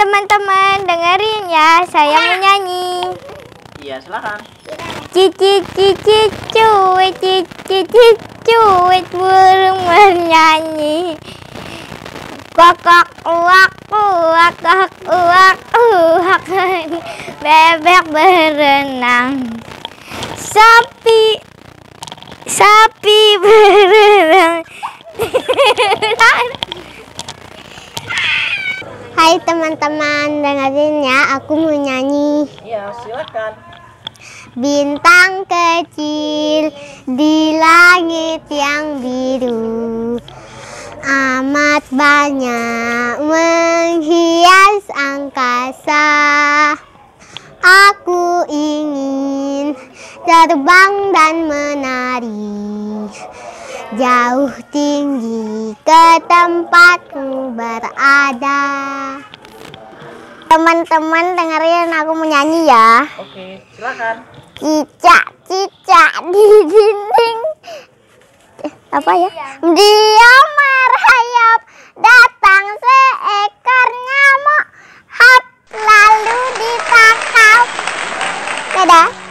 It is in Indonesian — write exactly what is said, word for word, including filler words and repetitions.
teman-teman, dengerin ya, saya mau nyanyi. Iya, silakan. Cici cici cuit, cici cici cuit, burung bernyanyi. Kokok uak uak, kokok uak uak, bebek berenang. Sapi sapi berenang. Hai teman-teman, dengerin ya, aku mau nyanyi. Iya, silakan. Bintang kecil di langit yang biru, amat banyak menghias angkasa. Aku ingin terbang dan menari jauh tinggi ke tempatku berada. Teman-teman, dengerin aku menyanyi ya. Oke, silakan. Cicak-cicak di dinding, apa ya? Dia merayap, datang seekor nyamuk, hap, lalu ditangkap. Dadah.